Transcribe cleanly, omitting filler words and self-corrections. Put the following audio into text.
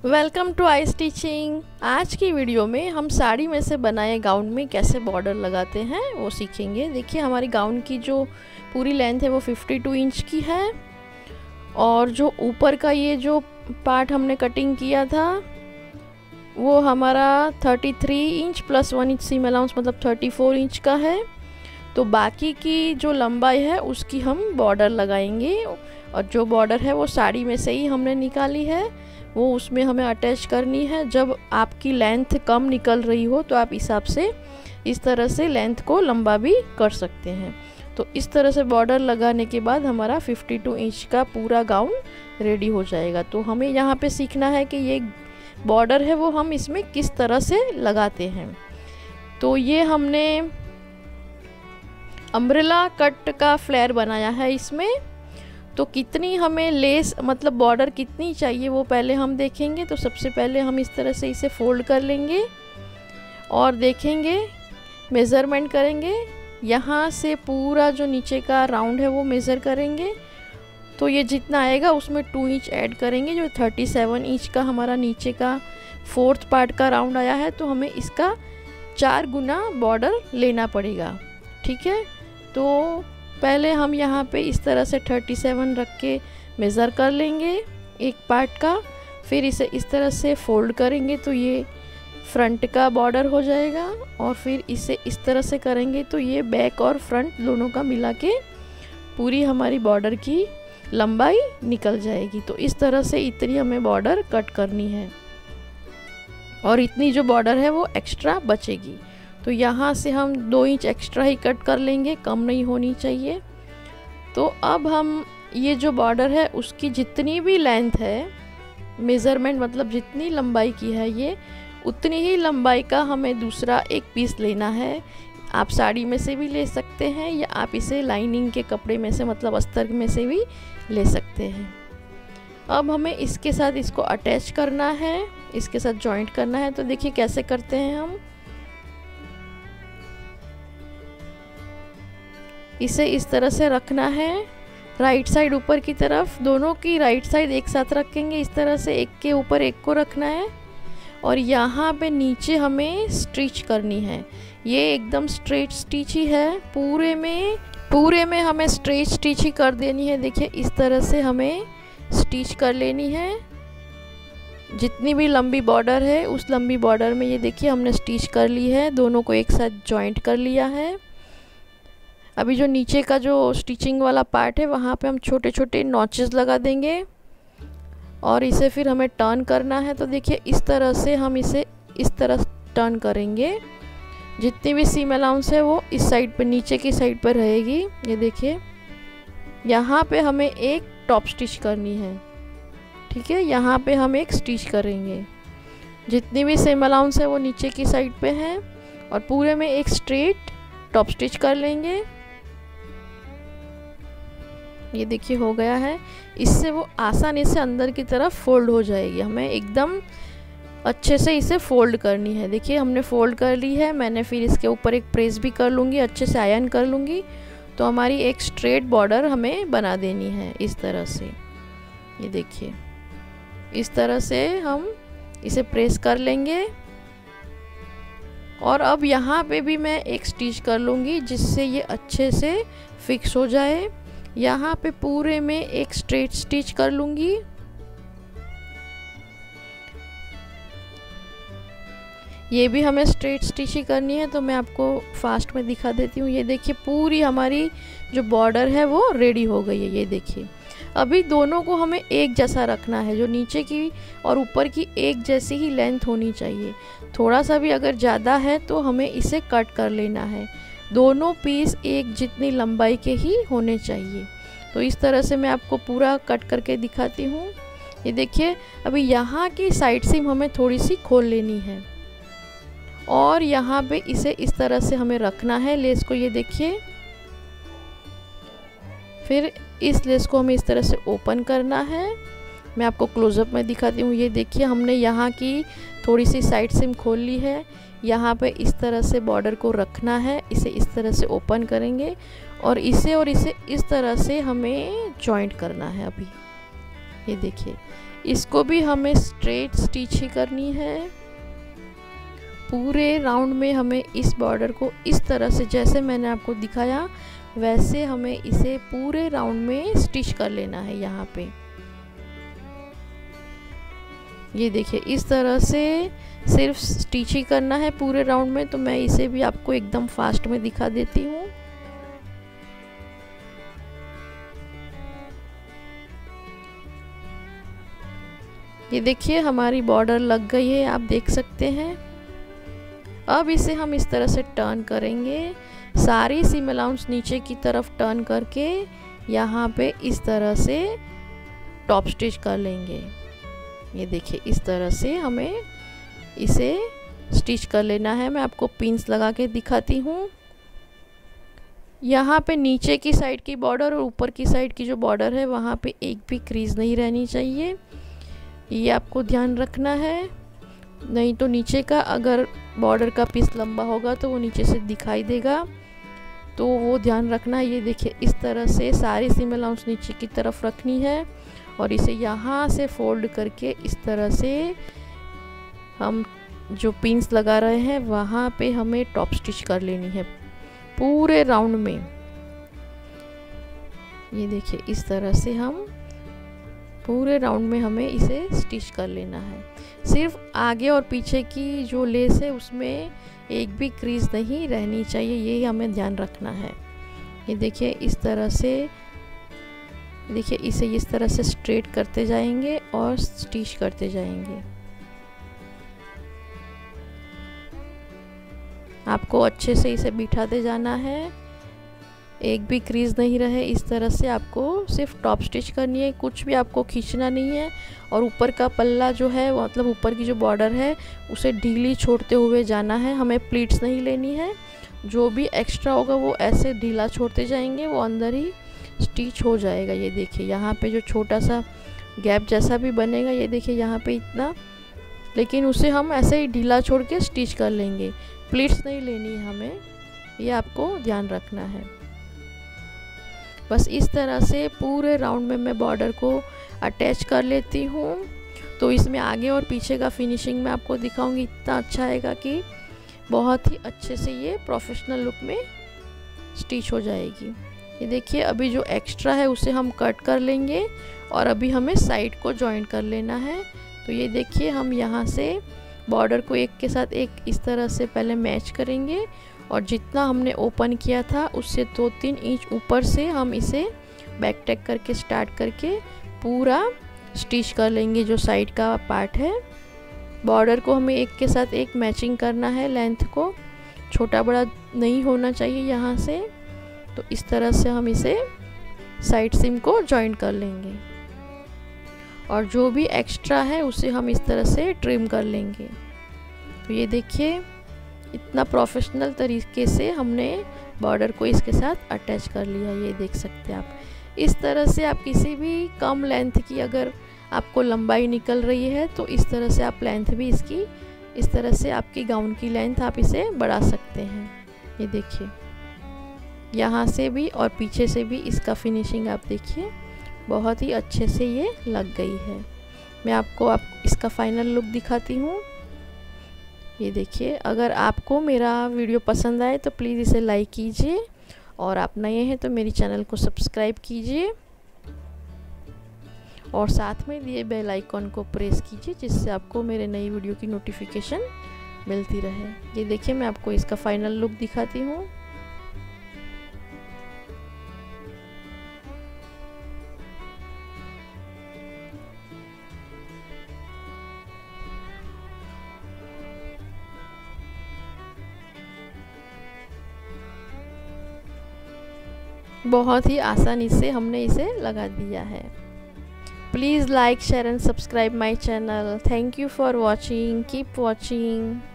Welcome to I stitching. आज की video में हम साड़ी में से बनाए गाउन में कैसे बॉर्डर लगाते हैं वो सीखेंगे। देखिए हमारी गाउन की जो पूरी लेंथ है वो 52 इंच की है और जो ऊपर का ये जो पार्ट हमने कटिंग किया था वो हमारा 33 inch plus 1 inch seam allowance मतलब 34 इंच का है। तो बाकी की जो लंबाई है उसकी हम बॉर्डर लगाएंगे और जो बॉर्डर है वो साड़ी में से ही हमने निकाली है, वो उसमें हमें अटैच करनी है। जब आपकी लेंथ कम निकल रही हो तो आप हिसाब से इस तरह से लेंथ को लंबा भी कर सकते हैं। तो इस तरह से बॉर्डर लगाने के बाद हमारा 52 इंच का पूरा गाउन रेडी हो जाएगा। तो हमें यहाँ पे सीखना है कि ये बॉर्डर है वो हम इसमें किस तरह से लगाते हैं। तो ये हमने अम्ब्रेला कट का फ्लेयर बनाया है इसमें। तो कितनी हमें लेस मतलब बॉर्डर कितनी चाहिए वो पहले हम देखेंगे। तो सबसे पहले हम इस तरह से इसे फोल्ड कर लेंगे और देखेंगे, मेज़रमेंट करेंगे। यहाँ से पूरा जो नीचे का राउंड है वो मेज़र करेंगे। तो ये जितना आएगा उसमें 2 इंच ऐड करेंगे। जो 37 इंच का हमारा नीचे का 4th पार्ट का राउंड आया है तो हमें इसका 4 गुना बॉर्डर लेना पड़ेगा। ठीक है, तो पहले हम यहाँ पे इस तरह से 37 रख के मेज़र कर लेंगे एक पार्ट का। फिर इसे इस तरह से फोल्ड करेंगे तो ये फ्रंट का बॉर्डर हो जाएगा और फिर इसे इस तरह से करेंगे तो ये बैक और फ्रंट दोनों का मिला के पूरी हमारी बॉर्डर की लंबाई निकल जाएगी। तो इस तरह से इतनी हमें बॉर्डर कट करनी है और इतनी जो बॉर्डर है वो एक्स्ट्रा बचेगी। तो यहाँ से हम 2 इंच एक्स्ट्रा ही कट कर लेंगे, कम नहीं होनी चाहिए। तो अब हम ये जो बॉर्डर है उसकी जितनी भी लेंथ है, मेज़रमेंट मतलब जितनी लंबाई की है ये उतनी ही लंबाई का हमें दूसरा एक पीस लेना है। आप साड़ी में से भी ले सकते हैं या आप इसे लाइनिंग के कपड़े में से मतलब अस्तर में से भी ले सकते हैं। अब हमें इसके साथ इसको अटैच करना है, इसके साथ जॉइंट करना है। तो देखिए कैसे करते हैं हम। इसे इस तरह से रखना है, राइट साइड ऊपर की तरफ, दोनों की राइट साइड एक साथ रखेंगे। इस तरह से एक के ऊपर एक को रखना है और यहाँ पे नीचे हमें स्टिच करनी है। ये एकदम स्ट्रेट स्टिच ही है, पूरे में हमें स्ट्रेट स्टिच ही कर देनी है। देखिए इस तरह से हमें स्टिच कर लेनी है। जितनी भी लंबी बॉर्डर है उस लंबी बॉर्डर में ये देखिए हमने स्टिच कर ली है, दोनों को एक साथ जॉइंट कर लिया है। अभी जो नीचे का जो स्टिचिंग वाला पार्ट है वहाँ पे हम छोटे छोटे नॉचेस लगा देंगे और इसे फिर हमें टर्न करना है। तो देखिए इस तरह से हम इसे इस तरह टर्न करेंगे। जितनी भी सीम अलाउंस है वो इस साइड पे नीचे की साइड पर रहेगी। ये देखिए यहाँ पे हमें एक टॉप स्टिच करनी है। ठीक है, यहाँ पे हम एक स्टिच करेंगे। जितनी भी सीम अलाउंस है वो नीचे की साइड पे है और पूरे में एक स्ट्रेट टॉप स्टिच कर लेंगे। ये देखिए हो गया है। इससे वो आसानी से अंदर की तरफ फोल्ड हो जाएगी। हमें एकदम अच्छे से इसे फोल्ड करनी है। देखिए हमने फोल्ड कर ली है। मैंने फिर इसके ऊपर एक प्रेस भी कर लूँगी, अच्छे से आयरन कर लूँगी। तो हमारी एक स्ट्रेट बॉर्डर हमें बना देनी है इस तरह से। ये देखिए इस तरह से हम इसे प्रेस कर लेंगे और अब यहाँ पे भी मैं एक स्टिच कर लूँगी जिससे ये अच्छे से फिक्स हो जाए। यहाँ पे पूरे में एक स्ट्रेट स्टिच कर लूँगी। ये भी हमें स्ट्रेट स्टिच ही करनी है तो मैं आपको फास्ट में दिखा देती हूँ। ये देखिए पूरी हमारी जो बॉर्डर है वो रेडी हो गई है। ये देखिए अभी दोनों को हमें एक जैसा रखना है, जो नीचे की और ऊपर की एक जैसी ही लेंथ होनी चाहिए। थोड़ा सा भी अगर ज़्यादा है तो हमें इसे कट कर लेना है। दोनों पीस एक जितनी लंबाई के ही होने चाहिए। तो इस तरह से मैं आपको पूरा कट करके दिखाती हूँ। ये देखिए अभी यहाँ की साइड सीम हमें थोड़ी सी खोल लेनी है और यहाँ पे इसे इस तरह से हमें रखना है लेस को। ये देखिए फिर इस लेस को हमें इस तरह से ओपन करना है। मैं आपको क्लोजअप में दिखाती हूँ। ये देखिए हमने यहाँ की थोड़ी सी साइड सीम खोल ली है। यहाँ पे इस तरह से बॉर्डर को रखना है, इसे इस तरह से ओपन करेंगे और इसे इस तरह से हमें जॉइंट करना है। अभी ये देखिए इसको भी हमें स्ट्रेट स्टिच ही करनी है। पूरे राउंड में हमें इस बॉर्डर को इस तरह से, जैसे मैंने आपको दिखाया वैसे हमें इसे पूरे राउंड में स्टिच कर लेना है। यहाँ पे ये देखिए इस तरह से सिर्फ स्टिच ही करना है पूरे राउंड में। तो मैं इसे भी आपको एकदम फास्ट में दिखा देती हूँ। ये देखिए हमारी बॉर्डर लग गई है, आप देख सकते हैं। अब इसे हम इस तरह से टर्न करेंगे, सारी सीम अलाउंस नीचे की तरफ टर्न करके यहाँ पे इस तरह से टॉप स्टिच कर लेंगे। ये देखिए इस तरह से हमें इसे स्टिच कर लेना है। मैं आपको पिंस लगा के दिखाती हूँ। यहाँ पे नीचे की साइड की बॉर्डर और ऊपर की साइड की जो बॉर्डर है वहाँ पे एक भी क्रीज नहीं रहनी चाहिए, ये आपको ध्यान रखना है। नहीं तो नीचे का अगर बॉर्डर का पीस लंबा होगा तो वो नीचे से दिखाई देगा, तो वो ध्यान रखना है। ये देखिए इस तरह से सारी सीम अलाउंस नीचे की तरफ रखनी है और इसे यहाँ से फोल्ड करके इस तरह से हम जो पिंस लगा रहे हैं वहाँ पे हमें टॉप स्टिच कर लेनी है पूरे राउंड में। ये देखिए इस तरह से हम पूरे राउंड में हमें इसे स्टिच कर लेना है। सिर्फ आगे और पीछे की जो लेस है उसमें एक भी क्रीज नहीं रहनी चाहिए, ये हमें ध्यान रखना है। ये देखिए इस तरह से, देखिए इसे इस तरह से स्ट्रेट करते जाएंगे और स्टिच करते जाएंगे। आपको अच्छे से इसे बिठाते जाना है, एक भी क्रीज नहीं रहे। इस तरह से आपको सिर्फ टॉप स्टिच करनी है, कुछ भी आपको खींचना नहीं है। और ऊपर का पल्ला जो है मतलब ऊपर की जो बॉर्डर है उसे ढीली छोड़ते हुए जाना है, हमें प्लीट्स नहीं लेनी है। जो भी एक्स्ट्रा होगा वो ऐसे ढीला छोड़ते जाएंगे, वो अंदर ही स्टिच हो जाएगा। ये देखिए यहाँ पे जो छोटा सा गैप जैसा भी बनेगा, ये देखिए यहाँ पे इतना, लेकिन उसे हम ऐसे ही ढीला छोड़ के स्टिच कर लेंगे, प्लीट्स नहीं लेनी है हमें, ये आपको ध्यान रखना है। बस इस तरह से पूरे राउंड में मैं बॉर्डर को अटैच कर लेती हूँ। तो इसमें आगे और पीछे का फिनिशिंग मैं आपको दिखाऊंगी, इतना अच्छा आएगा कि बहुत ही अच्छे से ये प्रोफेशनल लुक में स्टिच हो जाएगी। ये देखिए अभी जो एक्स्ट्रा है उसे हम कट कर लेंगे और अभी हमें साइड को जॉइन कर लेना है। तो ये देखिए हम यहाँ से बॉर्डर को एक के साथ एक इस तरह से पहले मैच करेंगे और जितना हमने ओपन किया था उससे 2-3 इंच ऊपर से हम इसे बैक टैक करके स्टार्ट करके पूरा स्टिच कर लेंगे। जो साइड का पार्ट है बॉर्डर को हमें एक के साथ एक मैचिंग करना है, लेंथ को छोटा बड़ा नहीं होना चाहिए यहाँ से। तो इस तरह से हम इसे साइड सीम को जॉइन कर लेंगे और जो भी एक्स्ट्रा है उसे हम इस तरह से ट्रिम कर लेंगे। तो ये देखिए इतना प्रोफेशनल तरीके से हमने बॉर्डर को इसके साथ अटैच कर लिया, ये देख सकते हैं आप। इस तरह से आप किसी भी कम लेंथ की अगर आपको लंबाई निकल रही है तो इस तरह से आप लेंथ भी इसकी, इस तरह से आपकी गाउन की लेंथ आप इसे बढ़ा सकते हैं। ये देखिए यहाँ से भी और पीछे से भी इसका फिनिशिंग आप देखिए, बहुत ही अच्छे से ये लग गई है। मैं आपको इसका फाइनल लुक दिखाती हूँ। ये देखिए अगर आपको मेरा वीडियो पसंद आए तो प्लीज़ इसे लाइक कीजिए और आप नए हैं तो मेरी चैनल को सब्सक्राइब कीजिए और साथ में दिए बेल आइकॉन को प्रेस कीजिए जिससे आपको मेरे नई वीडियो की नोटिफिकेशन मिलती रहे। ये देखिए मैं आपको इसका फाइनल लुक दिखाती हूँ। बहुत ही आसानी से हमने इसे लगा दिया है। Please like, share and subscribe my channel. Thank you for watching, keep watching.